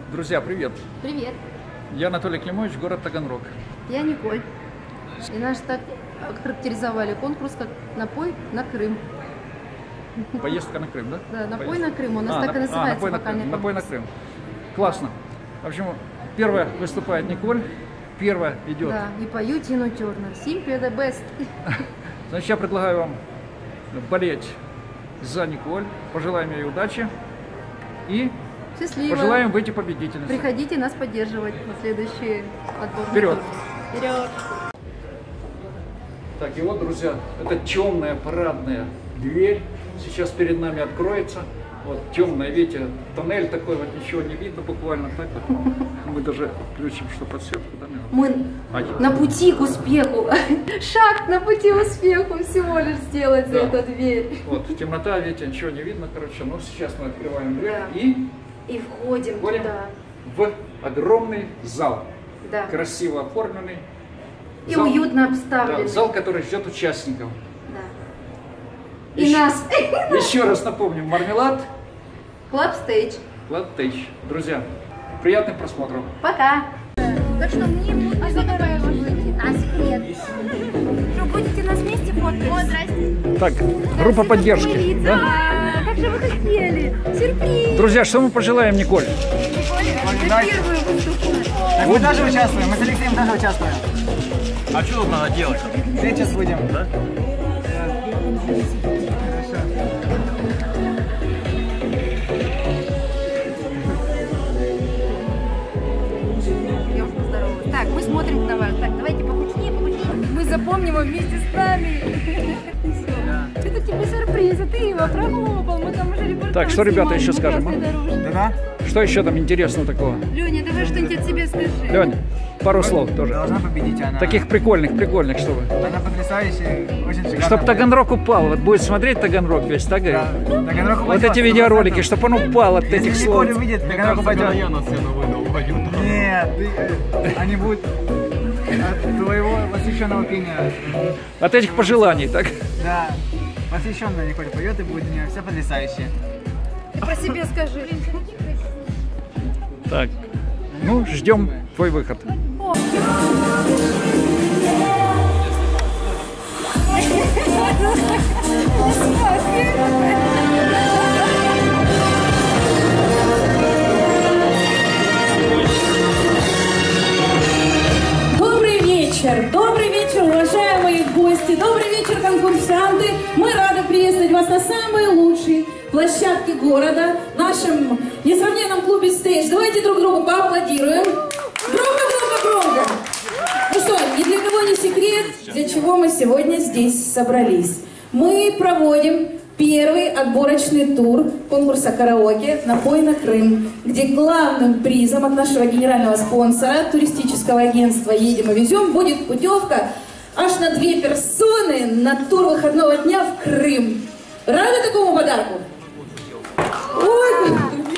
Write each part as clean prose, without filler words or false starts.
Друзья, привет! Привет! Я Анатолий Климович, город Таганрог. Я Николь. И наш так характеризовали конкурс как «Напой на Крым». Поездка на Крым, да? Да, «Напой на Крым». У нас так и называется вокальный конкурс. «Напой на Крым». Классно. В общем, первая выступает Николь, первая идет. Да, и пою Тину Тернер. Simply the best. Значит, я предлагаю вам болеть за Николь. Пожелаем ей удачи. И счастливо. Пожелаем выйти победительницей. Приходите нас поддерживать на следующий отбор. Вперед! Вперед! Так, и вот, друзья, это темная парадная дверь. Сейчас перед нами откроется. Вот темная, видите, тоннель такой, вот ничего не видно буквально так вот. Мы даже включим, что подсветку, да? Мы на пути к успеху. Шаг на пути к успеху всего лишь сделать за эту дверь. Вот, темнота, видите, ничего не видно, короче. Но сейчас мы открываем дверь и входим туда. В огромный зал. Да. Красиво оформленный. И зал, уютно обставленный. Да, зал, который ждет участников. Да. И нас. Еще раз напомним, Мармелад. Club Stage. Club Stage. Друзья, приятных просмотров. Пока. Так что мне будет секрет. Что, будете нас вместе фоткать? О, здрасте. Так, группа поддержки. Да? Как же вы хотели? Сюрприз. Друзья, что мы пожелаем Николь? Мы тоже участвуем, мы с Алексеем тоже участвуем. А что тут надо делать? Сейчас будем. Да? Я уже поздоровалась. Так, мы смотрим на вас. Так, давайте покучнее. Мы запомним его вместе с нами. Это тебе сюрприз, а ты его прохлопал. Мы там уже репортаж. Так, что, ребята, еще скажем? Да? Что еще там интересного такого? Леня, давай что-нибудь от себя скажи. Лень, пару слов тоже. Должна победить она. Таких прикольных, чтобы. Она потрясающая, очень шикарная. Чтоб Таганрог упал. Вот будет смотреть Таганрог весь, так? Да. Таганрог вот эти видеоролики, чтобы он упал от этих слов. Если увидит, Таганрог упадет. Я на сцену выйду. Нет, они будут от твоего восхищенного пения. От этих пожеланий, так? Да. Восхищенная Николь поет и будет у нее все потрясающее. Ты про себя скажи. Так, ну, ждем твой выход. Добрый вечер, уважаемые гости, добрый вечер, конкурсанты. Мы рады приветствовать вас на самой лучшей площадке города, нашем несравненном клубе Stage. Давайте друг другу поаплодируем. Громко. Ну что, ни для кого не секрет, для чего мы сегодня здесь собрались. Мы проводим первый отборочный тур конкурса караоке «Напой на Крым», где главным призом от нашего генерального спонсора, туристического агентства «Едем и везем», будет путевка аж на 2 персоны на тур выходного дня в Крым. Рады такому подарку? Ой,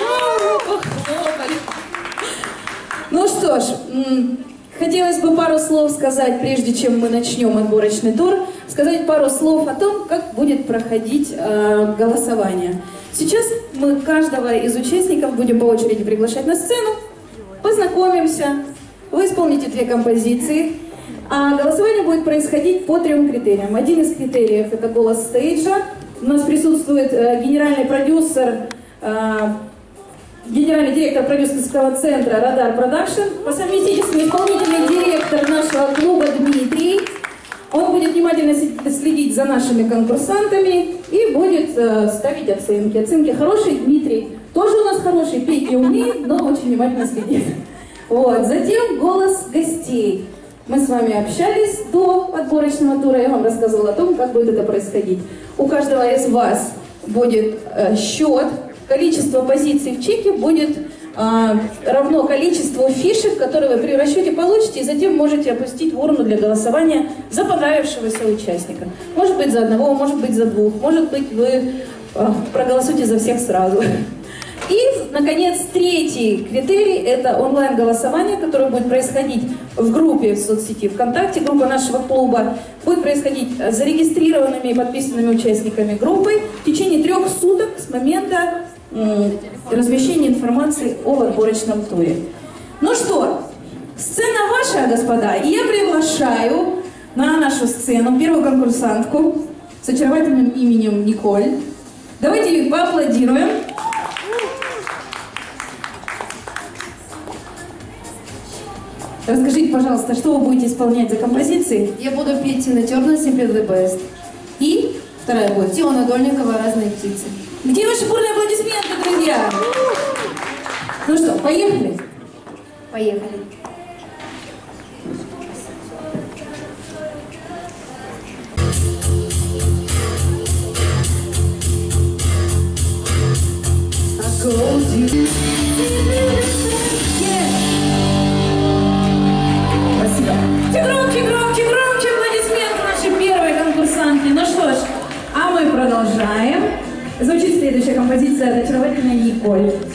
ну что ж, хотелось бы пару слов сказать, прежде чем мы начнем отборочный тур, сказать пару слов о том, как будет проходить голосование. Сейчас мы каждого из участников будем по очереди приглашать на сцену, познакомимся, вы исполните 2 композиции, а голосование будет происходить по 3 критериям. Один из критериев — это голос стейджа. У нас присутствует генеральный продюсер, генеральный директор продюсерского центра «Радар Продакшн», по совместительству исполнительный директор нашего клуба Дмитрий. Он будет внимательно следить за нашими конкурсантами и будет ставить оценки. Оценки хорошие. Дмитрий тоже у нас хороший, петь не умеет, но очень внимательно следит. Вот. Затем голос гостей. Мы с вами общались до отборочного тура, я вам рассказывала о том, как будет это происходить. У каждого из вас будет счет, количество позиций в чеке будет равно количеству фишек, которые вы при расчете получите, и затем можете опустить в урну для голосования за понравившегося участника. Может быть за одного, может быть за 2, может быть вы проголосуете за всех сразу. И, наконец, 3-й критерий – это онлайн-голосование, которое будет происходить в группе в соцсети ВКонтакте. Группа нашего клуба будет происходить с зарегистрированными и подписанными участниками группы в течение 3 суток с момента размещения информации о отборочном туре. Ну что, сцена ваша, господа, и я приглашаю на нашу сцену первую конкурсантку с очаровательным именем Николь. Давайте их поаплодируем. Расскажите, пожалуйста, что вы будете исполнять за композиции? Я буду петь Тина Тернер «Simple the Best». И вторая будет. Теона Дольникова «Разные птицы». Где ваши бурные аплодисменты, друзья? Ну что, поехали? Поехали. Спасибо. Громче, громче, громче аплодисменты нашей первой конкурсантки. Ну что ж, а мы продолжаем. Звучит следующая композиция от очаровательной Николь.